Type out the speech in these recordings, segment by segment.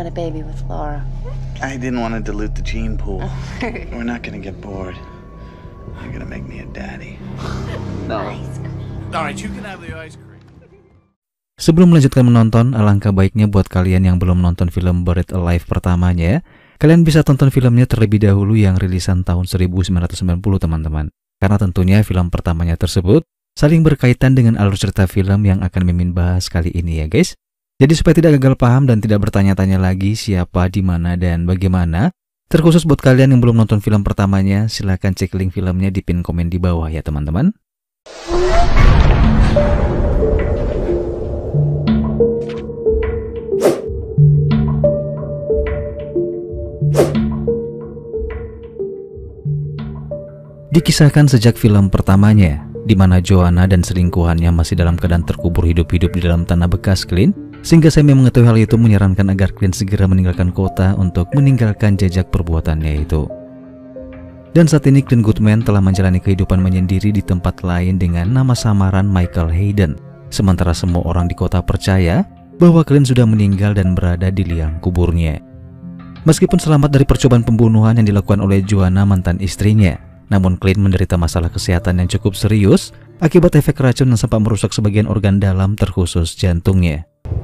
a baby with Laura. I didn't want to dilute the gene pool. We're not gonna get bored. You're gonna make me a daddy. No. Alright, you can have the ice cream. Sebelum melanjutkan menonton, alangkah baiknya buat kalian yang belum nonton film Buried Alive pertamanya, kalian bisa tonton filmnya terlebih dahulu yang rilisan tahun 1990 teman-teman. Karena tentunya film pertamanya tersebut saling berkaitan dengan alur cerita film yang akan Mimin bahas kali ini ya guys. Jadi supaya tidak gagal paham dan tidak bertanya-tanya lagi siapa, di mana, dan bagaimana, terkhusus buat kalian yang belum nonton film pertamanya, silahkan cek link filmnya di pin komen di bawah ya teman-teman. Dikisahkan sejak film pertamanya, di mana Joanna dan selingkuhannya masih dalam keadaan terkubur hidup-hidup di dalam tanah bekas Clint, sehingga Sam yang mengetahui hal itu menyarankan agar Clint segera meninggalkan kota untuk meninggalkan jejak perbuatannya itu. Dan saat ini Clint Goodman telah menjalani kehidupan menyendiri di tempat lain dengan nama samaran Michael Hayden, sementara semua orang di kota percaya bahwa Clint sudah meninggal dan berada di liang kuburnya. Meskipun selamat dari percobaan pembunuhan yang dilakukan oleh Joanna mantan istrinya, namun Clint menderita masalah kesehatan yang cukup serius akibat efek racun yang sempat merusak sebagian organ dalam terkhusus jantungnya.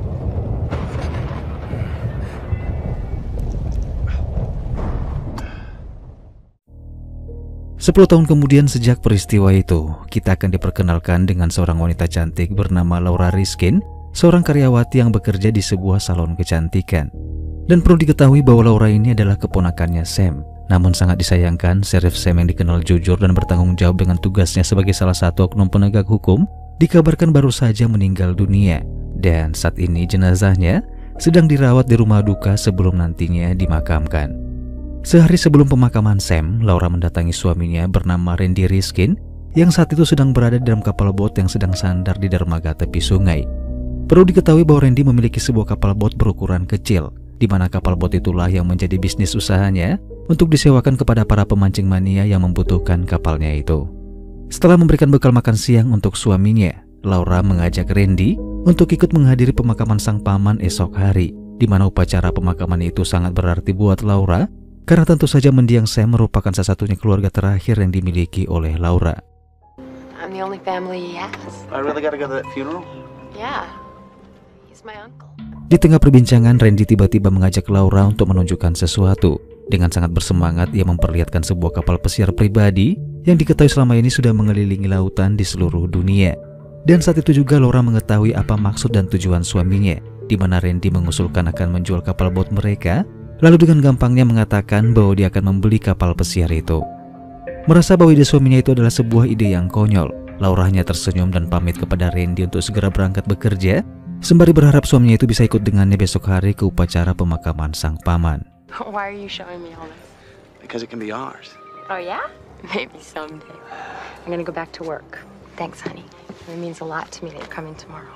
Sepuluh tahun kemudian sejak peristiwa itu, kita akan diperkenalkan dengan seorang wanita cantik bernama Laura Riskin, seorang karyawati yang bekerja di sebuah salon kecantikan. Dan perlu diketahui bahwa Laura ini adalah keponakannya Sam. Namun sangat disayangkan, Sheriff Sam yang dikenal jujur dan bertanggung jawab dengan tugasnya sebagai salah satu oknum penegak hukum, dikabarkan baru saja meninggal dunia. Dan saat ini jenazahnya sedang dirawat di rumah duka sebelum nantinya dimakamkan. Sehari sebelum pemakaman Sam, Laura mendatangi suaminya bernama Randy Riskin yang saat itu sedang berada di dalam kapal bot yang sedang sandar di dermaga tepi sungai. Perlu diketahui bahwa Randy memiliki sebuah kapal bot berukuran kecil, di mana kapal bot itulah yang menjadi bisnis usahanya untuk disewakan kepada para pemancing mania yang membutuhkan kapalnya itu. Setelah memberikan bekal makan siang untuk suaminya, Laura mengajak Randy untuk ikut menghadiri pemakaman sang paman esok hari, di mana upacara pemakaman itu sangat berarti buat Laura, karena tentu saja mendiang Sam merupakan salah satunya keluarga terakhir yang dimiliki oleh Laura. I'm the only family he has. I really gotta go to that funeral? Yeah. He's my uncle. Di tengah perbincangan, Randy tiba-tiba mengajak Laura untuk menunjukkan sesuatu. Dengan sangat bersemangat, ia memperlihatkan sebuah kapal pesiar pribadi yang diketahui selama ini sudah mengelilingi lautan di seluruh dunia. Dan saat itu juga Laura mengetahui apa maksud dan tujuan suaminya, di mana Randy mengusulkan akan menjual kapal bot mereka, lalu dengan gampangnya mengatakan bahwa dia akan membeli kapal pesiar itu. Merasa bahwa ide suaminya itu adalah sebuah ide yang konyol, Laura hanya tersenyum dan pamit kepada Randy untuk segera berangkat bekerja, sembari berharap suaminya itu bisa ikut dengannya besok hari ke upacara pemakaman sang paman. Why are you showing me all this? Because it can be ours. Oh yeah? Maybe someday. I'm gonna go back to work. Thanks, honey. It means a lot to me that you're coming tomorrow.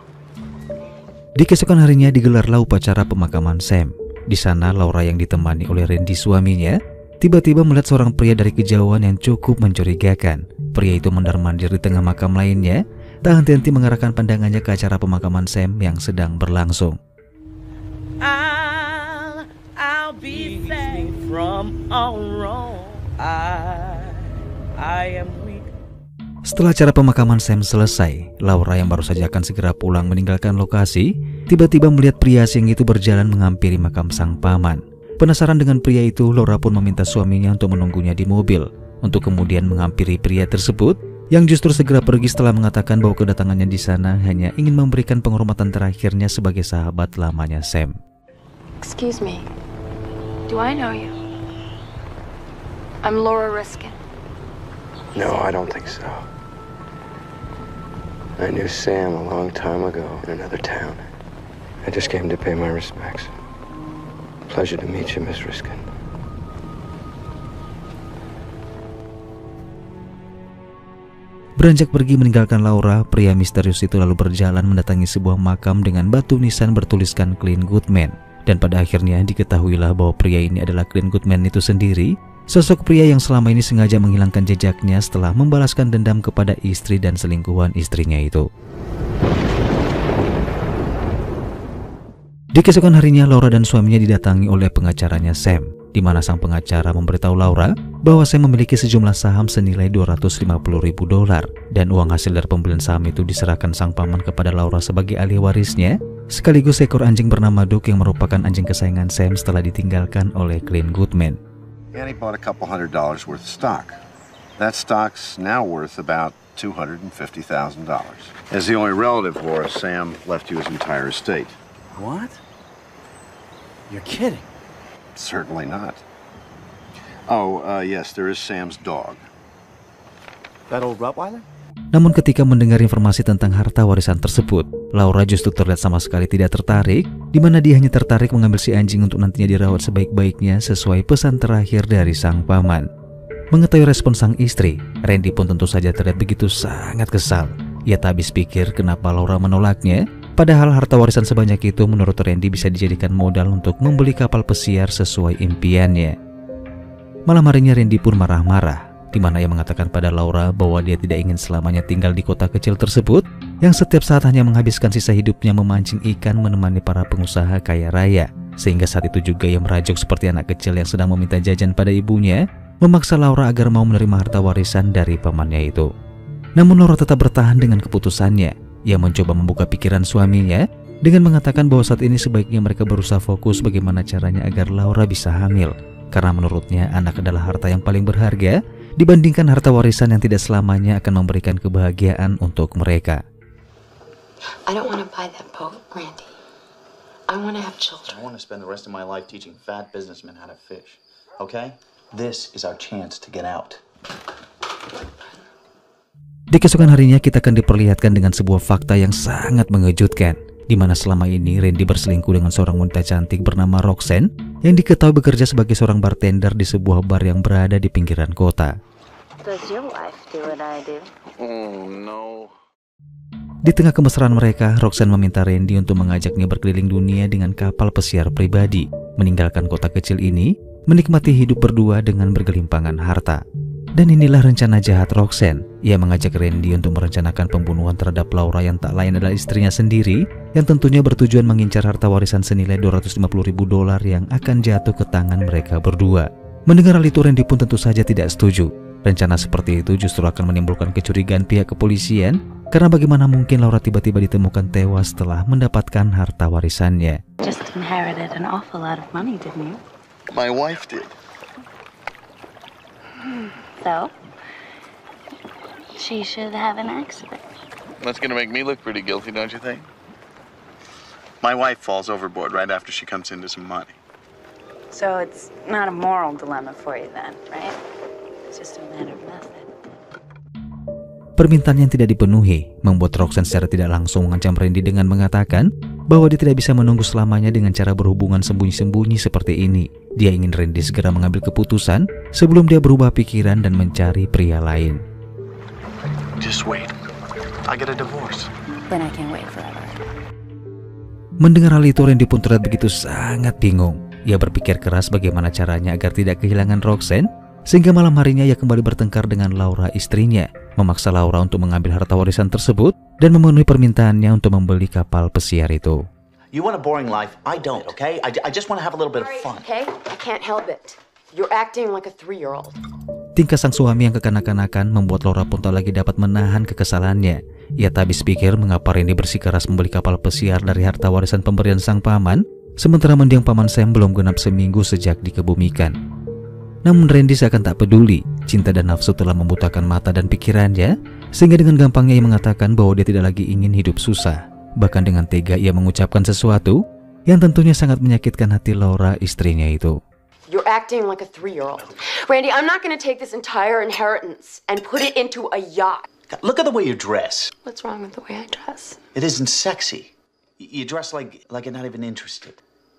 Di keesokan harinya digelarlah upacara pemakaman Sam. Di sana Laura yang ditemani oleh Randy suaminya tiba-tiba melihat seorang pria dari kejauhan yang cukup mencurigakan. Pria itu mondar-mandir di tengah makam lainnya, tak henti-henti mengarahkan pandangannya ke acara pemakaman Sam yang sedang berlangsung. I'll be safe from all wrong. I am weak. Setelah acara pemakaman Sam selesai, Laura yang baru saja akan segera pulang meninggalkan lokasi, tiba-tiba melihat pria asing itu berjalan menghampiri makam sang paman. Penasaran dengan pria itu, Laura pun meminta suaminya untuk menunggunya di mobil, untuk kemudian menghampiri pria tersebut, yang justru segera pergi setelah mengatakan bahwa kedatangannya di sana hanya ingin memberikan penghormatan terakhirnya sebagai sahabat lamanya Sam. Excuse me. Do I know you? I'm Laura Riskin. No, I don't think so. I knew Sam a long time ago in another town. I just came to pay my respects. Pleasure to meet you, Miss Riskin. Beranjak pergi meninggalkan Laura, pria misterius itu lalu berjalan mendatangi sebuah makam dengan batu nisan bertuliskan Clint Goodman. Dan pada akhirnya diketahuilah bahwa pria ini adalah Clint Goodman itu sendiri, sosok pria yang selama ini sengaja menghilangkan jejaknya setelah membalaskan dendam kepada istri dan selingkuhan istrinya itu. Di keesokan harinya, Laura dan suaminya didatangi oleh pengacaranya Sam, di mana sang pengacara memberitahu Laura bahwa Sam memiliki sejumlah saham senilai $250.000 dan uang hasil dari pembelian saham itu diserahkan sang paman kepada Laura sebagai ahli warisnya, sekaligus ekor anjing bernama Duke yang merupakan anjing kesayangan Sam setelah ditinggalkan oleh Clint Goodman. Annie bought a couple $100s worth of stock. That stock's now worth about $250,000. As the only relative, Laura, Sam left you his entire estate. What? You're kidding. Certainly not. Oh, yes, there is Sam's dog. That old Rottweiler? Namun ketika mendengar informasi tentang harta warisan tersebut, Laura justru terlihat sama sekali tidak tertarik, di mana dia hanya tertarik mengambil si anjing untuk nantinya dirawat sebaik-baiknya sesuai pesan terakhir dari sang paman. Mengetahui respon sang istri, Randy pun tentu saja terlihat begitu sangat kesal. Ia tak habis pikir kenapa Laura menolaknya, padahal harta warisan sebanyak itu menurut Randy bisa dijadikan modal untuk membeli kapal pesiar sesuai impiannya. Malam harinya Randy pun marah-marah, di mana ia mengatakan pada Laura bahwa dia tidak ingin selamanya tinggal di kota kecil tersebut yang setiap saat hanya menghabiskan sisa hidupnya memancing ikan menemani para pengusaha kaya raya, sehingga saat itu juga ia merajuk seperti anak kecil yang sedang meminta jajan pada ibunya, memaksa Laura agar mau menerima harta warisan dari pamannya itu. Namun Laura tetap bertahan dengan keputusannya. Ia mencoba membuka pikiran suaminya dengan mengatakan bahwa saat ini sebaiknya mereka berusaha fokus bagaimana caranya agar Laura bisa hamil, karena menurutnya anak adalah harta yang paling berharga dibandingkan harta warisan yang tidak selamanya akan memberikan kebahagiaan untuk mereka. I don't want to buy that boat, Randy. I want to have children. I want to spend the rest of my life teaching fat businessmen how to fish. Okay? This is our chance to get out. Di keesokan harinya kita akan diperlihatkan dengan sebuah fakta yang sangat mengejutkan, di mana selama ini Randy berselingkuh dengan seorang wanita cantik bernama Roxanne yang diketahui bekerja sebagai seorang bartender di sebuah bar yang berada di pinggiran kota. Does your wife do what I do? Oh, no. Di tengah kemesraan mereka, Roxanne meminta Randy untuk mengajaknya berkeliling dunia dengan kapal pesiar pribadi, meninggalkan kota kecil ini, menikmati hidup berdua dengan bergelimpangan harta. Dan inilah rencana jahat Roxanne. Ia mengajak Randy untuk merencanakan pembunuhan terhadap Laura yang tak lain adalah istrinya sendiri, yang tentunya bertujuan mengincar harta warisan senilai $250.000 yang akan jatuh ke tangan mereka berdua. Mendengar hal itu, Randy pun tentu saja tidak setuju. Rencana seperti itu justru akan menimbulkan kecurigaan pihak kepolisian, karena bagaimana mungkin Laura tiba-tiba ditemukan tewas setelah mendapatkan harta warisannya. Just inherited an awful lot of money, didn't you? My wife did. So, she should have an accident. That's gonna make me look pretty guilty, don't you think? My wife falls overboard right after she comes into some money. So it's not a moral dilemma for you then, right? It's just a matter of method. Permintaan yang tidak dipenuhi membuat Roxanne secara tidak langsung mengancam Randy dengan mengatakan bahwa dia tidak bisa menunggu selamanya dengan cara berhubungan sembunyi-sembunyi seperti ini. Dia ingin Randy segera mengambil keputusan sebelum dia berubah pikiran dan mencari pria lain. Just wait. I get a divorce. Then I can't wait forever. Mendengar hal itu, Randy pun terlihat begitu sangat bingung. Ia berpikir keras bagaimana caranya agar tidak kehilangan Roxanne, sehingga malam harinya ia kembali bertengkar dengan Laura istrinya, memaksa Laura untuk mengambil harta warisan tersebut dan memenuhi permintaannya untuk membeli kapal pesiar itu. You want a boring life? I don't, okay? I just want to have a little bit of fun. Okay? I can't help it. You're acting like a 3-year-old. Tingkah sang suami yang kekanak-kanakan membuat Laura pun tak lagi dapat menahan kekesalannya. Ia tak habis pikir mengapa Randy bersikeras membeli kapal pesiar dari harta warisan pemberian sang paman, sementara mendiang paman Sam belum genap seminggu sejak dikebumikan. Namun Randy seakan tak peduli. Cinta dan nafsu telah membutakan mata dan pikirannya, sehingga dengan gampangnya ia mengatakan bahwa dia tidak lagi ingin hidup susah. Bahkan dengan tega ia mengucapkan sesuatu yang tentunya sangat menyakitkan hati Laura istrinya itu. You're acting like a 3-year-old. Randy, I'm not going to take this entire inheritance and put it into a yacht. Look at the way you dress. What's wrong with the way I dress? It isn't sexy. You dress like you're not even interested.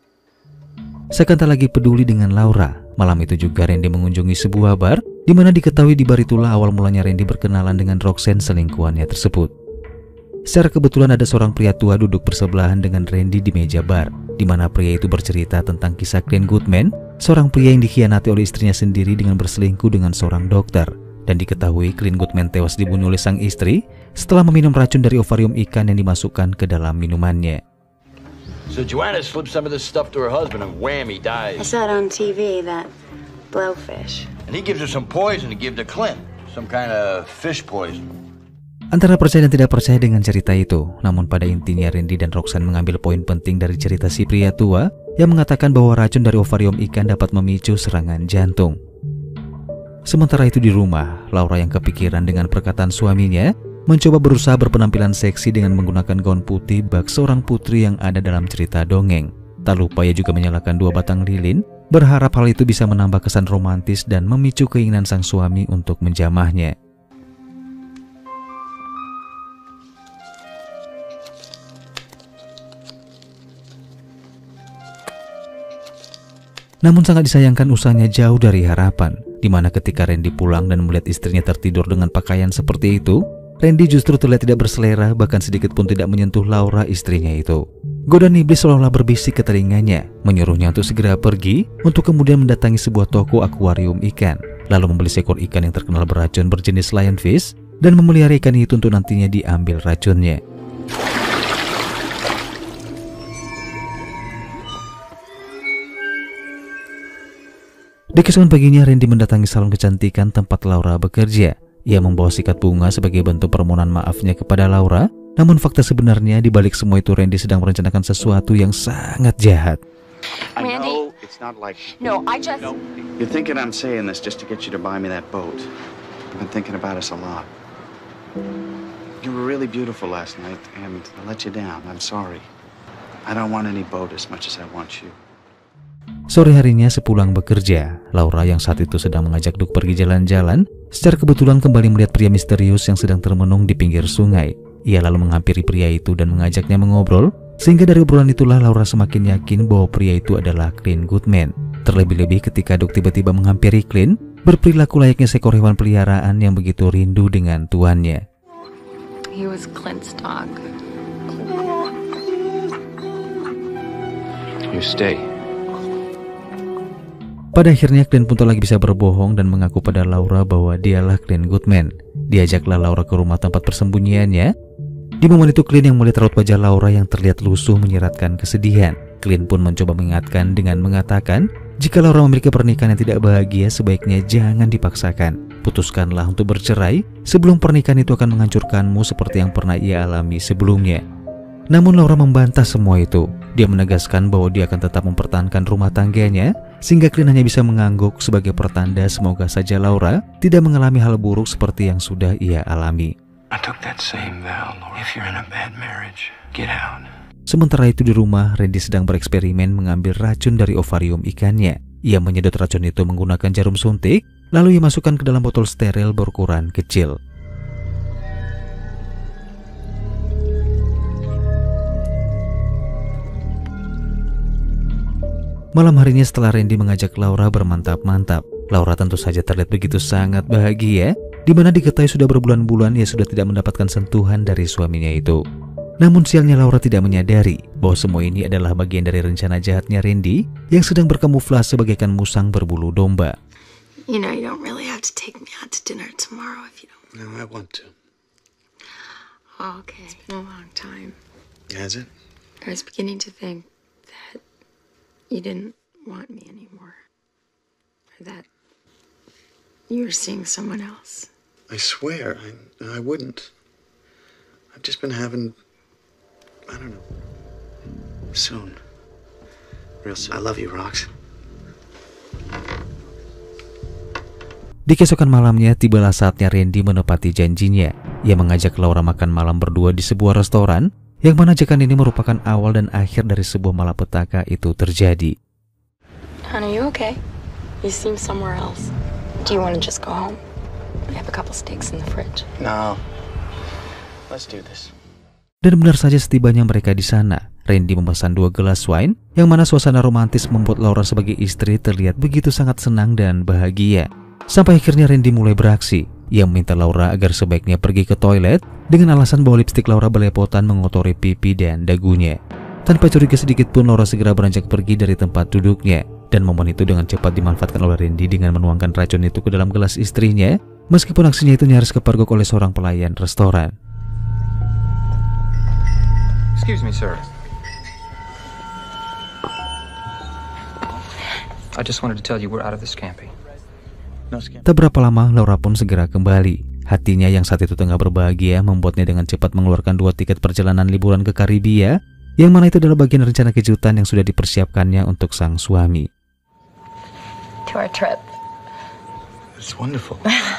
Seakan tak lagi peduli dengan Laura, malam itu juga Randy mengunjungi sebuah bar, di mana diketahui di bar itulah awal mulanya Randy berkenalan dengan Roxanne selingkuhannya tersebut. Secara kebetulan ada seorang pria tua duduk bersebelahan dengan Randy di meja bar, di mana pria itu bercerita tentang kisah Clint Goodman, seorang pria yang dikhianati oleh istrinya sendiri dengan berselingkuh dengan seorang dokter. Dan diketahui Clint Goodman tewas dibunuh oleh sang istri setelah meminum racun dari ovarium ikan yang dimasukkan ke dalam minumannya. So Joanna slipped some of this stuff to her husband and wham, he dies. I saw it on TV, that blowfish. And he gives her some poison to give to Clint. Some kind of fish poison. Antara percaya dan tidak percaya dengan cerita itu, namun pada intinya Randy dan Roxanne mengambil poin penting dari cerita si pria tua yang mengatakan bahwa racun dari ovarium ikan dapat memicu serangan jantung. Sementara itu di rumah, Laura yang kepikiran dengan perkataan suaminya, mencoba berusaha berpenampilan seksi dengan menggunakan gaun putih bak seorang putri yang ada dalam cerita dongeng. Tak lupa ia juga menyalakan 2 batang lilin, berharap hal itu bisa menambah kesan romantis dan memicu keinginan sang suami untuk menjamahnya. Namun sangat disayangkan usahanya jauh dari harapan, di mana ketika Randy pulang dan melihat istrinya tertidur dengan pakaian seperti itu, Randy justru terlihat tidak berselera, bahkan sedikit pun tidak menyentuh Laura istrinya itu. Godaan iblis seolah-olah berbisik ke telinganya, menyuruhnya untuk segera pergi, untuk kemudian mendatangi sebuah toko akuarium ikan, lalu membeli seekor ikan yang terkenal beracun berjenis lionfish, dan memelihara ikan itu untuk nantinya diambil racunnya. Di keesokan paginya, Randy mendatangi salon kecantikan tempat Laura bekerja. Ia membawa sikat bunga sebagai bentuk permohonan maafnya kepada Laura. Namun fakta sebenarnya di balik semua itu Randy sedang merencanakan sesuatu yang sangat jahat. Randy, it's not like... No, I just... No. You're thinking I'm saying this just to get you to buy me that boat. I've been thinking about us a lot. You were really beautiful last night, and I let you down. I'm sorry. I don't want any boat as much as I want you. Sore harinya sepulang bekerja, Laura yang saat itu sedang mengajak Duke pergi jalan-jalan, secara kebetulan kembali melihat pria misterius yang sedang termenung di pinggir sungai. Ia lalu menghampiri pria itu dan mengajaknya mengobrol, sehingga dari obrolan itulah Laura semakin yakin bahwa pria itu adalah Clint Goodman. Terlebih-lebih ketika Duke tiba-tiba menghampiri Clint, berperilaku layaknya seekor hewan peliharaan yang begitu rindu dengan tuannya. He was Clint's dog. You stay. Pada akhirnya Clint pun tak lagi bisa berbohong dan mengaku pada Laura bahwa dialah Clint Goodman. Diajaklah Laura ke rumah tempat persembunyiannya. Di momen itu Clint yang melihat raut wajah Laura yang terlihat lusuh menyiratkan kesedihan. Clint pun mencoba mengingatkan dengan mengatakan, jika Laura memiliki pernikahan yang tidak bahagia sebaiknya jangan dipaksakan. Putuskanlah untuk bercerai sebelum pernikahan itu akan menghancurkanmu seperti yang pernah ia alami sebelumnya. Namun Laura membantah semua itu. Dia menegaskan bahwa dia akan tetap mempertahankan rumah tangganya, sehingga Clint hanya bisa mengangguk sebagai pertanda semoga saja Laura tidak mengalami hal buruk seperti yang sudah ia alami. I took that same vow, Laura. If you're in a bad marriage, get out. Sementara itu di rumah, Randy sedang bereksperimen mengambil racun dari ovarium ikannya. Ia menyedot racun itu menggunakan jarum suntik, lalu ia masukkan ke dalam botol steril berukuran kecil. Malam harinya setelah Randy mengajak Laura bermantap-mantap, Laura tentu saja terlihat begitu sangat bahagia, di mana diketahui sudah berbulan-bulan ia sudah tidak mendapatkan sentuhan dari suaminya itu. Namun sialnya Laura tidak menyadari bahwa semua ini adalah bagian dari rencana jahatnya Randy yang sedang berkamuflase bagaikan musang berbulu domba. You know you don't really have to take me out to dinner tomorrow if you don't. No, I want to. Oh, okay. It's been a long time. Has it? I was beginning to think that you didn't want me anymore. Or that you were seeing someone else. I swear, I wouldn't. I've just been having, I don't know, soon. Real soon. I love you, Rox. Di keesokan malamnya, tibalah saatnya Randy menepati janjinya. Ia mengajak Laura makan malam berdua di sebuah restoran, yang mana ajakan ini merupakan awal dan akhir dari sebuah malapetaka itu terjadi. Honey, you okay? You seem somewhere else. Do you want to just go home? I have a couple steaks in the fridge. No. Let's do this. Dan benar saja setibanya mereka di sana, Randy memesan 2 gelas wine, yang mana suasana romantis membuat Laura sebagai istri terlihat begitu sangat senang dan bahagia. Sampai akhirnya Randy mulai beraksi. Ia meminta Laura agar sebaiknya pergi ke toilet dengan alasan bahwa lipstik Laura belepotan mengotori pipi dan dagunya. Tanpa curiga sedikit pun Laura segera beranjak pergi dari tempat duduknya. Dan momen itu dengan cepat dimanfaatkan oleh Randy dengan menuangkan racun itu ke dalam gelas istrinya, meskipun aksinya itu nyaris kepergok oleh seorang pelayan restoran. Excuse me, sir. I just wanted to tell you we're out of this camping. Tak berapa lama, Laura pun segera kembali. Hatinya yang saat itu tengah berbahagia membuatnya dengan cepat mengeluarkan 2 tiket perjalanan liburan ke Karibia, yang mana itu adalah bagian rencana kejutan yang sudah dipersiapkannya untuk sang suami. To our trip. It's wonderful.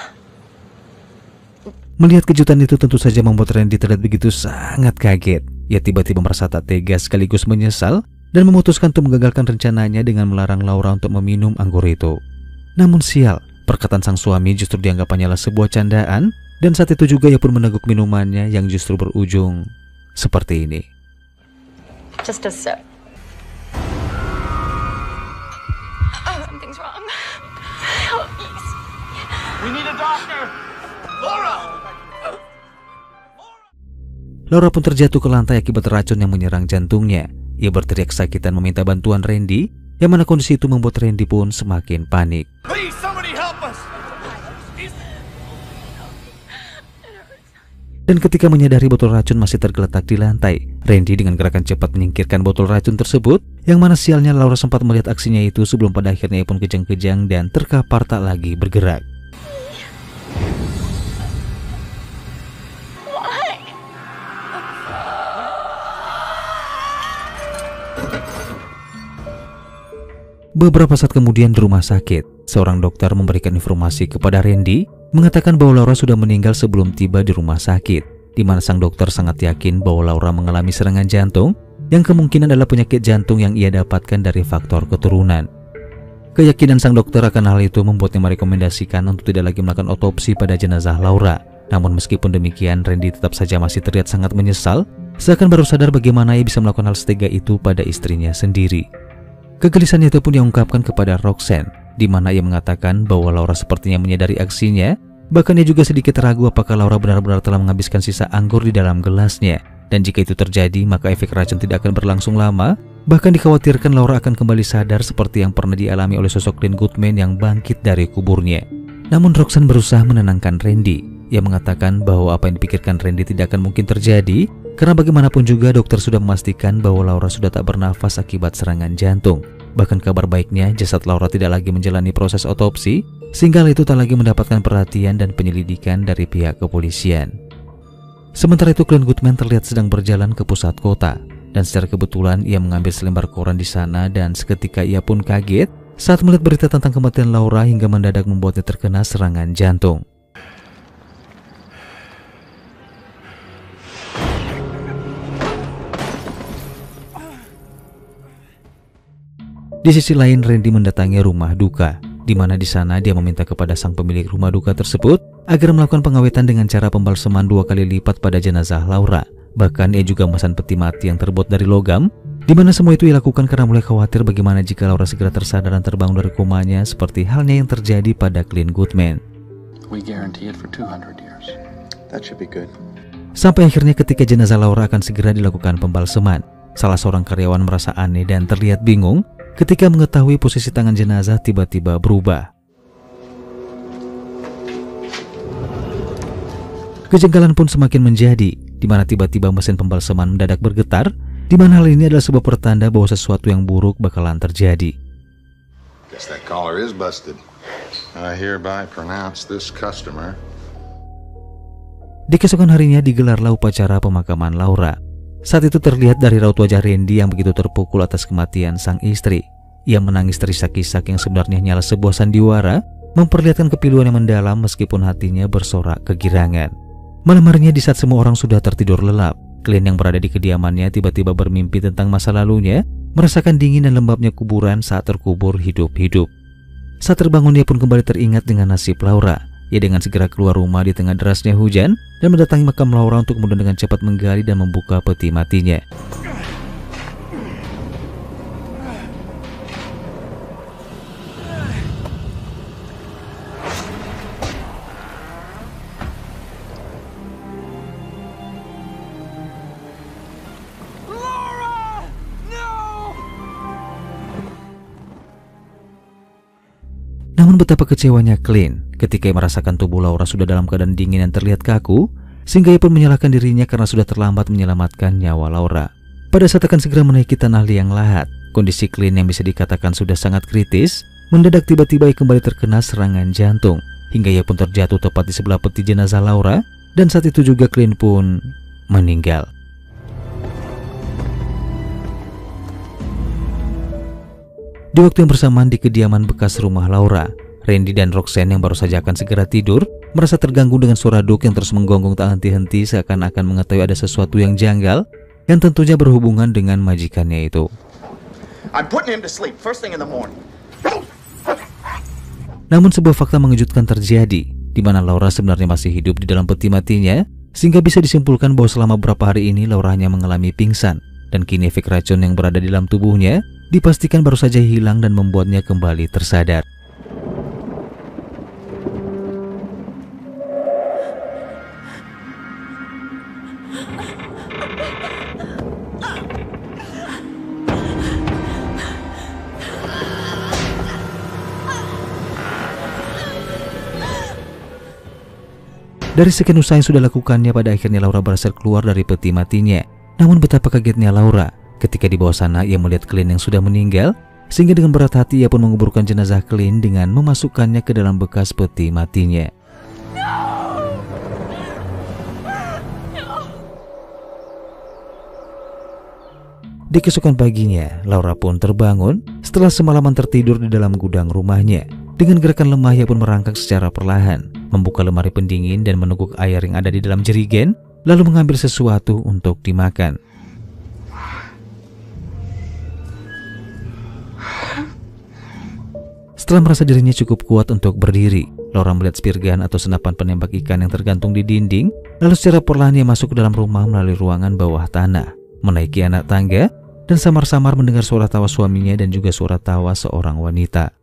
Melihat kejutan itu tentu saja membuat Randy terlihat begitu sangat kaget. Ia tiba-tiba merasa tak tega sekaligus menyesal dan memutuskan untuk menggagalkan rencananya dengan melarang Laura untuk meminum anggur itu. Namun sial, perkataan sang suami justru dianggap hanyalah sebuah candaan, dan saat itu juga ia pun meneguk minumannya yang justru berujung seperti ini. Just a sip. Oh, something's wrong. Help, please. We need a doctor! Laura! Laura pun terjatuh ke lantai akibat racun yang menyerang jantungnya. Ia berteriak kesakitan meminta bantuan Randy, yang mana kondisi itu membuat Randy pun semakin panik. Please, somebody help us! Dan ketika menyadari botol racun masih tergeletak di lantai, Randy dengan gerakan cepat menyingkirkan botol racun tersebut, yang mana sialnya Laura sempat melihat aksinya itu sebelum pada akhirnya ia pun kejang-kejang dan terkapar tak lagi bergerak. Beberapa saat kemudian di rumah sakit, seorang dokter memberikan informasi kepada Randy, mengatakan bahwa Laura sudah meninggal sebelum tiba di rumah sakit, di mana sang dokter sangat yakin bahwa Laura mengalami serangan jantung, yang kemungkinan adalah penyakit jantung yang ia dapatkan dari faktor keturunan. Keyakinan sang dokter akan hal itu membuatnya merekomendasikan untuk tidak lagi melakukan otopsi pada jenazah Laura. Namun meskipun demikian, Randy tetap saja masih terlihat sangat menyesal, seakan baru sadar bagaimana ia bisa melakukan hal setega itu pada istrinya sendiri. Kegelisahan itu pun diungkapkan kepada Roxanne, di mana ia mengatakan bahwa Laura sepertinya menyadari aksinya. Bahkan ia juga sedikit ragu apakah Laura benar-benar telah menghabiskan sisa anggur di dalam gelasnya. Dan jika itu terjadi, maka efek racun tidak akan berlangsung lama. Bahkan dikhawatirkan Laura akan kembali sadar seperti yang pernah dialami oleh sosok Clint Goodman yang bangkit dari kuburnya. Namun Roxanne berusaha menenangkan Randy. Ia mengatakan bahwa apa yang dipikirkan Randy tidak akan mungkin terjadi, karena bagaimanapun juga dokter sudah memastikan bahwa Laura sudah tak bernafas akibat serangan jantung. Bahkan kabar baiknya, jasad Laura tidak lagi menjalani proses otopsi, sehingga hal itu tak lagi mendapatkan perhatian dan penyelidikan dari pihak kepolisian. Sementara itu, Clint Goodman terlihat sedang berjalan ke pusat kota, dan secara kebetulan ia mengambil selembar koran di sana, dan seketika ia pun kaget saat melihat berita tentang kematian Laura hingga mendadak membuatnya terkena serangan jantung. Di sisi lain, Randy mendatangi rumah duka, di mana di sana dia meminta kepada sang pemilik rumah duka tersebut agar melakukan pengawetan dengan cara pembalseman 2 kali lipat pada jenazah Laura. Bahkan ia juga memesan peti mati yang terbuat dari logam, di mana semua itu ia lakukan karena mulai khawatir bagaimana jika Laura segera tersadar dan terbangun dari komanya seperti halnya yang terjadi pada Clint Goodman. We guarantee it for 200 years. That should be good. Sampai akhirnya ketika jenazah Laura akan segera dilakukan pembalseman, salah seorang karyawan merasa aneh dan terlihat bingung ketika mengetahui posisi tangan jenazah tiba-tiba berubah. Kejanggalan pun semakin menjadi, di mana tiba-tiba mesin pembalseman mendadak bergetar, di mana hal ini adalah sebuah pertanda bahwa sesuatu yang buruk bakalan terjadi. Guess that collar is busted. I hereby pronounce this customer. Di keesokan harinya digelarlah upacara pemakaman Laura. Saat itu terlihat dari raut wajah Randy yang begitu terpukul atas kematian sang istri. Ia menangis terisak-isak yang sebenarnya hanyalah sebuah sandiwara, memperlihatkan kepiluan yang mendalam meskipun hatinya bersorak kegirangan. Malam harinya di saat semua orang sudah tertidur lelap, Clint yang berada di kediamannya tiba-tiba bermimpi tentang masa lalunya, merasakan dingin dan lembabnya kuburan saat terkubur hidup-hidup. Saat terbangun dia pun kembali teringat dengan nasib Laura. Ia dengan segera keluar rumah di tengah derasnya hujan dan mendatangi makam Laura untuk kemudian dengan cepat menggali dan membuka peti matinya. Namun betapa kecewanya Clint ketika ia merasakan tubuh Laura sudah dalam keadaan dingin dan terlihat kaku, sehingga ia pun menyalahkan dirinya karena sudah terlambat menyelamatkan nyawa Laura. Pada saat akan segera menaiki tanah liang lahat, kondisi Clint yang bisa dikatakan sudah sangat kritis, Mendadak tiba-tiba ia kembali terkena serangan jantung, hingga ia pun terjatuh tepat di sebelah peti jenazah Laura, dan saat itu juga Clint pun meninggal. Di waktu yang bersamaan di kediaman bekas rumah Laura, Randy dan Roxanne yang baru saja akan segera tidur merasa terganggu dengan suara Duke yang terus menggonggong tak henti-henti seakan-akan mengetahui ada sesuatu yang janggal yang tentunya berhubungan dengan majikannya itu. I'm putting him to sleep first thing in the morning. Namun sebuah fakta mengejutkan terjadi, di mana Laura sebenarnya masih hidup di dalam peti matinya, sehingga bisa disimpulkan bahwa selama beberapa hari ini Laura hanya mengalami pingsan, dan kini efek racun yang berada di dalam tubuhnya dipastikan baru saja hilang dan membuatnya kembali tersadar. Dari sekian usaha yang sudah lakukannya, pada akhirnya Laura berhasil keluar dari peti matinya. Namun betapa kagetnya Laura ketika di bawah sana ia melihat Clint yang sudah meninggal, sehingga dengan berat hati ia pun menguburkan jenazah Clint dengan memasukkannya ke dalam bekas peti matinya. Di keesokan paginya, Laura pun terbangun setelah semalaman tertidur di dalam gudang rumahnya. Dengan gerakan lemah ia pun merangkak secara perlahan, membuka lemari pendingin dan meneguk air yang ada di dalam jerigen, lalu mengambil sesuatu untuk dimakan. Setelah merasa dirinya cukup kuat untuk berdiri, Laura melihat spear gun atau senapan penembak ikan yang tergantung di dinding, lalu secara perlahan ia masuk ke dalam rumah melalui ruangan bawah tanah, menaiki anak tangga, dan samar-samar mendengar suara tawa suaminya dan juga suara tawa seorang wanita.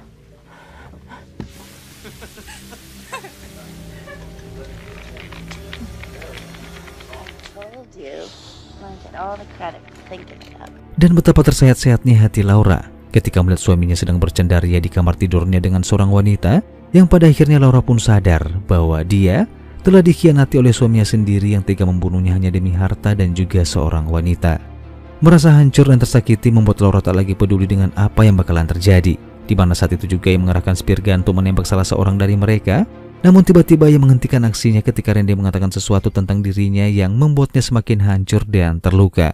Dan betapa tersayat-sayatnya hati Laura ketika melihat suaminya sedang bercendaria di kamar tidurnya dengan seorang wanita, yang pada akhirnya Laura pun sadar bahwa dia telah dikhianati oleh suaminya sendiri yang tega membunuhnya hanya demi harta dan juga seorang wanita. Merasa hancur dan tersakiti membuat Laura tak lagi peduli dengan apa yang bakalan terjadi, di mana saat itu juga ia mengerahkan spear gun untuk menembak salah seorang dari mereka. Namun tiba-tiba ia menghentikan aksinya ketika Randy mengatakan sesuatu tentang dirinya yang membuatnya semakin hancur dan terluka.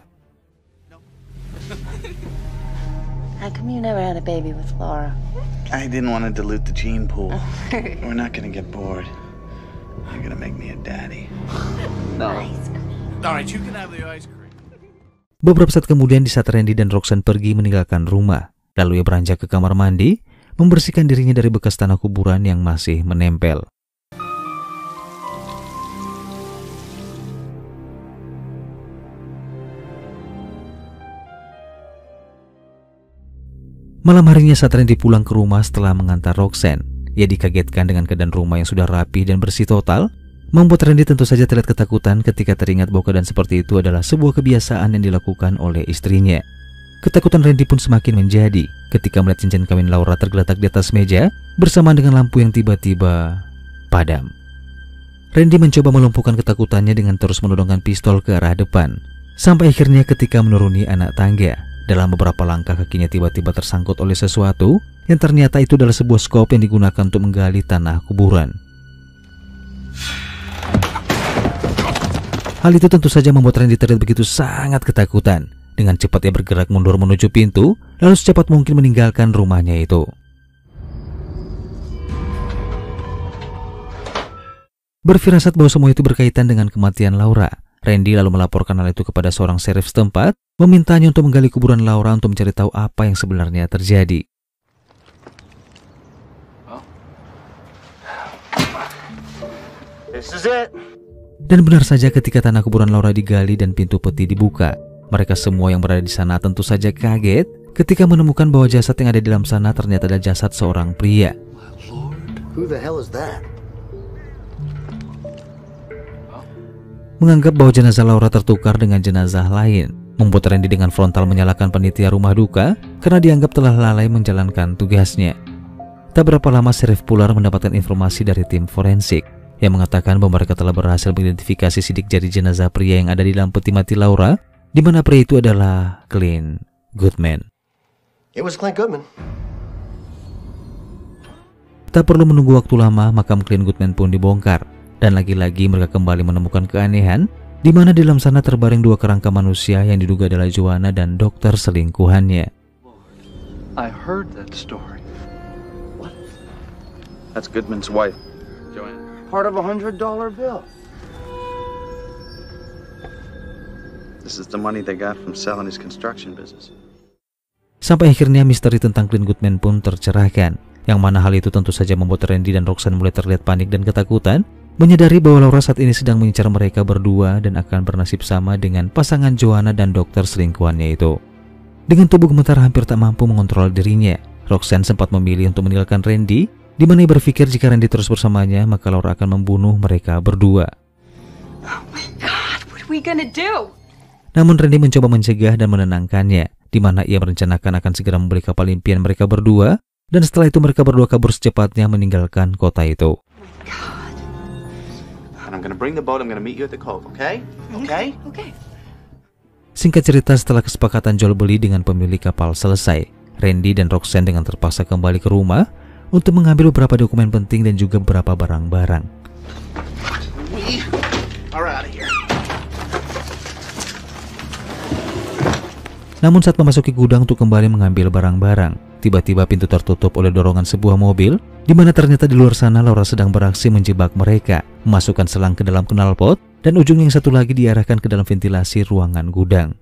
How come you never had a baby with Laura? I didn't want to dilute the gene pool. We're not gonna get bored. You're gonna make me a daddy. No. Alright, you can have the ice cream. Beberapa saat kemudian, di saat Randy dan Roxanne pergi meninggalkan rumah, lalu ia beranjak ke kamar mandi, membersihkan dirinya dari bekas tanah kuburan yang masih menempel. Malam harinya saat Randy pulang ke rumah setelah mengantar Roxanne, ia dikagetkan dengan keadaan rumah yang sudah rapi dan bersih total, membuat Randy tentu saja terlihat ketakutan ketika teringat bahwa keadaan seperti itu adalah sebuah kebiasaan yang dilakukan oleh istrinya. Ketakutan Randy pun semakin menjadi ketika melihat cincin kawin Laura tergeletak di atas meja bersamaan dengan lampu yang tiba-tiba padam. Randy mencoba melumpuhkan ketakutannya dengan terus menodongkan pistol ke arah depan, sampai akhirnya ketika menuruni anak tangga, dalam beberapa langkah kakinya tiba-tiba tersangkut oleh sesuatu yang ternyata itu adalah sebuah skop yang digunakan untuk menggali tanah kuburan. Hal itu tentu saja membuat Randy terlihat begitu sangat ketakutan. Dengan cepat ia bergerak mundur menuju pintu, lalu secepat mungkin meninggalkan rumahnya itu. Berfirasat bahwa semua itu berkaitan dengan kematian Laura, Randy lalu melaporkan hal itu kepada seorang sheriff setempat, memintanya untuk menggali kuburan Laura untuk mencari tahu apa yang sebenarnya terjadi. This is it. Dan benar saja ketika tanah kuburan Laura digali dan pintu peti dibuka, mereka semua yang berada di sana tentu saja kaget ketika menemukan bahwa jasad yang ada di dalam sana ternyata adalah jasad seorang pria. Who the hell is that? Menganggap bahwa jenazah Laura tertukar dengan jenazah lain, membuat Randy dengan frontal menyalahkan panitia rumah duka karena dianggap telah lalai menjalankan tugasnya. Tak berapa lama Sheriff Puller mendapatkan informasi dari tim forensik yang mengatakan bahwa mereka telah berhasil mengidentifikasi sidik jari jenazah pria yang ada di dalam peti mati Laura, di mana pria itu adalah Clint Goodman. It was Clint Goodman. Tak perlu menunggu waktu lama, makam Clint Goodman pun dibongkar. Dan lagi-lagi mereka kembali menemukan keanehan, di mana di dalam sana terbaring 2 kerangka manusia yang diduga adalah Joanna dan dokter selingkuhannya. I heard that story. What? That's Goodman's wife, Joanna. Part of a $100 bill. This is the money they got from selling his construction business. Sampai akhirnya misteri tentang Clint Goodman pun tercerahkan, yang mana hal itu tentu saja membuat Randy dan Roxanne mulai terlihat panik dan ketakutan, menyadari bahwa Laura saat ini sedang mengincar mereka berdua dan akan bernasib sama dengan pasangan Joanna dan dokter selingkuhannya itu. Dengan tubuh gemetar hampir tak mampu mengontrol dirinya, Roxanne sempat memilih untuk meninggalkan Randy, di mana ia berpikir jika Randy terus bersamanya, maka Laura akan membunuh mereka berdua. Oh my God, what are we gonna do? Namun Randy mencoba mencegah dan menenangkannya, di mana ia merencanakan akan segera membeli kapal impian mereka berdua, dan setelah itu mereka berdua kabur secepatnya meninggalkan kota itu. I'm gonna bring the boat. I'm gonna meet you at the cove, okay? Okay? Okay. Singkat cerita, setelah kesepakatan jual beli dengan pemilik kapal selesai, Randy dan Roxanne dengan terpaksa kembali ke rumah untuk mengambil beberapa dokumen penting dan juga beberapa barang-barang. We are out of here. Namun saat memasuki gudang untuk kembali mengambil barang-barang, tiba-tiba pintu tertutup oleh dorongan sebuah mobil, di mana ternyata di luar sana Laura sedang beraksi menjebak mereka, memasukkan selang ke dalam knalpot, dan ujung yang satu lagi diarahkan ke dalam ventilasi ruangan gudang.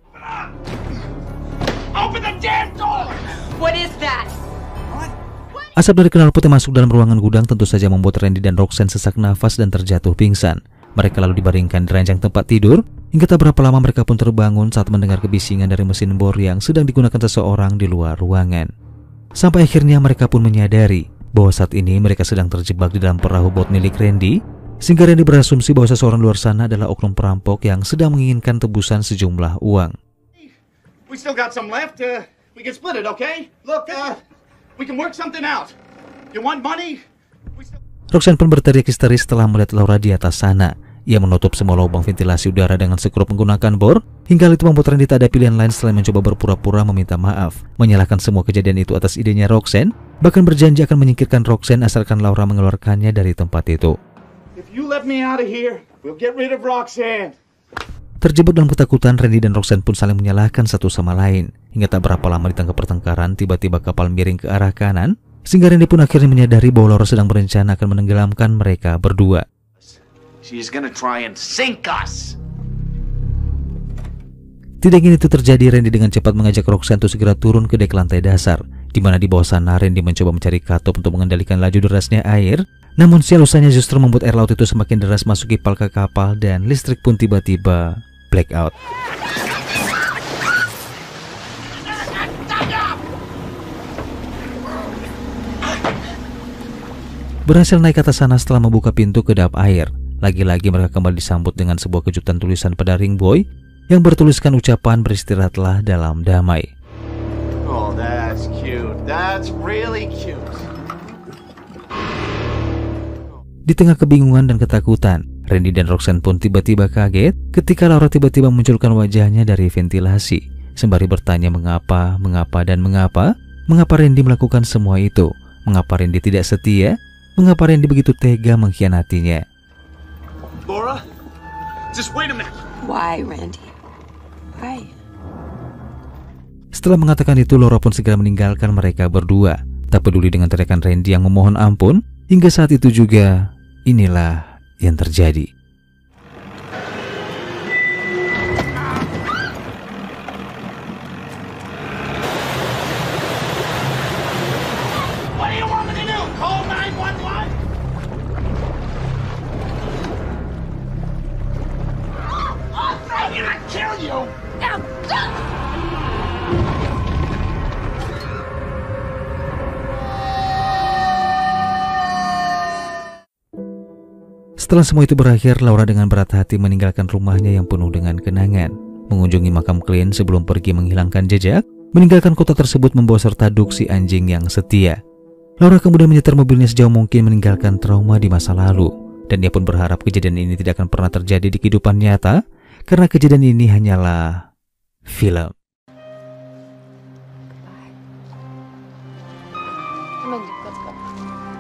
Open the damn door! What is that? Asap dari knalpot yang masuk dalam ruangan gudang tentu saja membuat Randy dan Roxanne sesak nafas dan terjatuh pingsan. Mereka lalu dibaringkan di ranjang tempat tidur, hingga tak berapa lama mereka pun terbangun saat mendengar kebisingan dari mesin bor yang sedang digunakan seseorang di luar ruangan. Sampai akhirnya mereka pun menyadari bahwa saat ini mereka sedang terjebak di dalam perahu bot milik Randy, sehingga Randy berasumsi bahwa seseorang luar sana adalah oknum perampok yang sedang menginginkan tebusan sejumlah uang. We still got some left. We can split it, okay? Look, we can work something out. You want money? Roxanne pun berteriak histeris setelah melihat Laura di atas sana. Ia menutup semua lubang ventilasi udara dengan sekrup menggunakan bor, hingga hal itu membuat Randy tak ada pilihan lain selain mencoba berpura-pura meminta maaf, menyalahkan semua kejadian itu atas idenya Roxanne, bahkan berjanji akan menyingkirkan Roxanne asalkan Laura mengeluarkannya dari tempat itu. If you let me out of here, we'll get rid of Roxanne. Terjebak dalam ketakutan, Randy dan Roxanne pun saling menyalahkan satu sama lain, hingga tak berapa lama di tengah pertengkaran, tiba-tiba kapal miring ke arah kanan, sehingga Randy pun akhirnya menyadari bahwa Laura sedang berencana akan menenggelamkan mereka berdua. She's gonna try and sink us. Tidak ingin itu terjadi, Randy dengan cepat mengajak Roxanne untuk segera turun ke dek lantai dasar, di mana di bawah sana Randy mencoba mencari katup untuk mengendalikan laju derasnya air. Namun sial-usahanya justru membuat air laut itu semakin deras masuki palka kapal dan listrik pun tiba-tiba blackout. Berhasil naik ke atas sana setelah membuka pintu kedap air. Lagi-lagi mereka kembali disambut dengan sebuah kejutan tulisan pada ring buoy yang bertuliskan ucapan beristirahatlah dalam damai. Oh, that's cute. That's really cute. Di tengah kebingungan dan ketakutan, Randy dan Roxanne pun tiba-tiba kaget ketika Laura tiba-tiba munculkan wajahnya dari ventilasi, sembari bertanya mengapa Randy melakukan semua itu, mengapa Randy tidak setia, mengapa Randy begitu tega mengkhianatinya. Laura, just wait a minute. Why, Randy? Why? Setelah mengatakan itu, Laura pun segera meninggalkan mereka berdua, tak peduli dengan teriakan Randy yang memohon ampun. Hingga saat itu juga, inilah yang terjadi. What do you want me to do? Call 911? I'm gonna kill you! Setelah semua itu berakhir, Laura dengan berat hati meninggalkan rumahnya yang penuh dengan kenangan, mengunjungi makam Clint sebelum pergi menghilangkan jejak, meninggalkan kota tersebut membawa serta Duke si anjing yang setia. Laura kemudian menyetir mobilnya sejauh mungkin meninggalkan trauma di masa lalu, dan dia pun berharap kejadian ini tidak akan pernah terjadi di kehidupan nyata, karena kejadian ini hanyalah film. Come on, Duke, let's go.